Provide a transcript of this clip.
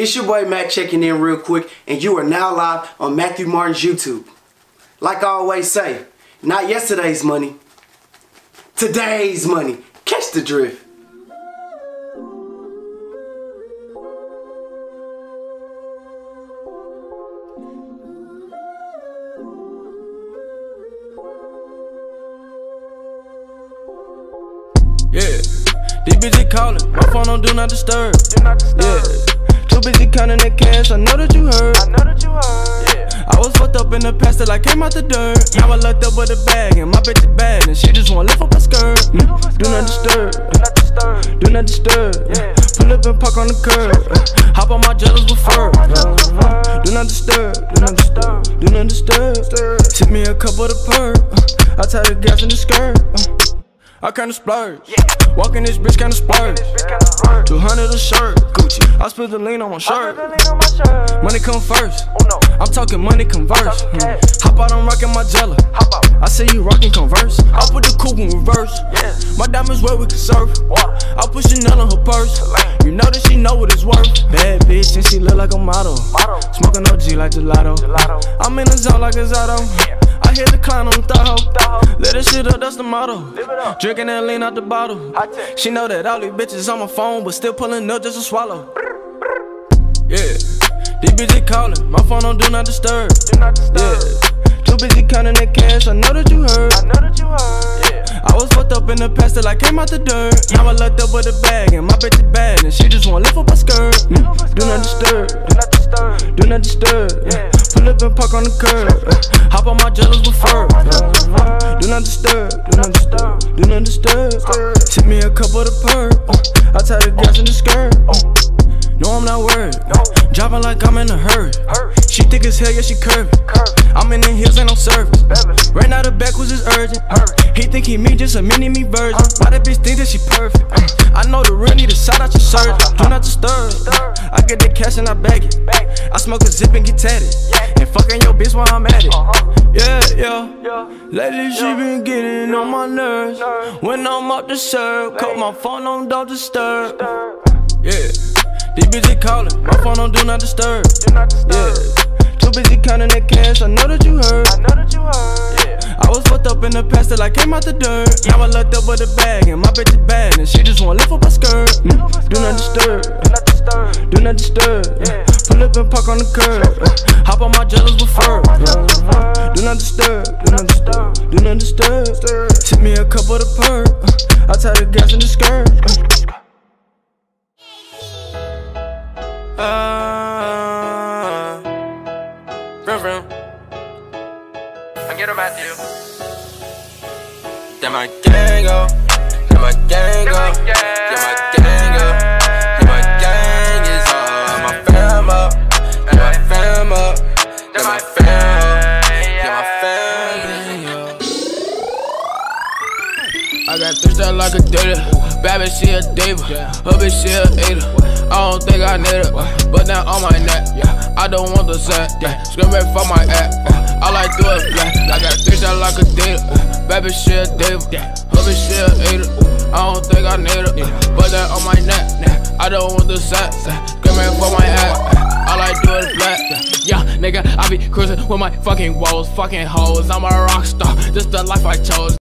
It's your boy Mac checking in real quick, and you are now live on Matthew Martin's YouTube. Like I always say, not yesterday's money, today's money. Catch the drift. Yeah, these bitches calling, my phone on do not disturb. Yeah, too busy counting that cash, I know that you heard. Yeah, I was fucked up in the past till I came out the dirt. Now I locked up with a bag and my bitch is bad and she just wanna lift up her skirt. Do not disturb, do not disturb. Pull up and park on the curb, hop on my jealous with fur. Do not disturb, do not disturb, do not disturb. Tip me a cup of the perp, I tie the gas in the skirt. I kinda splurge, walking this bitch kinda splurge. 200 a shirt, Gucci, I spilled the lean on my shirt. Money come first, I'm talking money converse. Hop out, I'm rocking my Jella. I say you rockin' Converse. I put the coupe in reverse. My diamonds where we can surf. I put Chanel on her purse. You know that she know what it's worth. Bad bitch and she look like a model. Smoking OG like gelato. I'm in the zone like a Zato. I hit the clown on the Tahoe. Let this shit up, that's the motto. Drinking that lean out the bottle. She know that all these bitches on my phone, but still pulling up just to swallow. Yeah, these bitches calling, my phone on do not disturb. Yeah, too busy counting that cash, I know that you heard. Yeah, I was fucked up in the past till I came out the dirt. Now I locked up with a bag and my bitch is bad and she just wanna lift up her skirt. Do not disturb, do not disturb. Pull up and park on the curb, hop on my jealous with fur. Do not disturb, do not disturb, do not disturb. Tip me a cup of the perp, I tie the gas in the skirt. No, I'm not worried, driving like I'm in a hurry. She thick as hell, yeah, she curvy. I'm in the hills, ain't no service. Right now the back was just urgent. He think he me, just a mini-me version. Why that bitch think that she perfect? I know the real need to shout out your surgeon. Do not disturb, I get the cash and I bag it. I smoke a zip and get tatted, and fucking your bitch while I'm at it. Yeah, lately she been getting on my nerves. When I'm up to serve, cut my phone on don't disturb. Yeah, these bitches calling, my phone on do not disturb. Yeah, too busy counting that cash, I know that you heard. Yeah, I was fucked up in the past till I came out the dirt. Now I locked up with a bag and my bitch is bad and she just wanna lift up her skirt. Do not disturb, do not disturb. Pull up and park on the curb, hop on my jealous with fur. Do not disturb, do not disturb, do not disturb. Tip me a cup of the perp, I tie the gas in the skirt. Vroom. I get 'em at you. Then my gang up, then my gang up, then my gang up, then my gang is up. My fam up, then my fam up, then my fam up, then my fam up. I got three stars like a data. Bad bitch, she a diva. Her bitch, she a eater. I don't think I need it, but now on my neck, I don't want the set. Screaming for my act, all I do is flat. I got three stars like a diva. Bad bitch, she a diva. Her bitch, she a eater. I don't think I need it, but now on my neck, I don't want the set. Screaming for my act, all I do is flat. Yeah, nigga, I be cruising with my fucking woes, fucking hoes. I'm a rock star, just the life I chose.